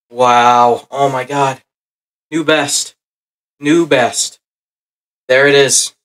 Wow. Oh my God. New best. New best. There it is.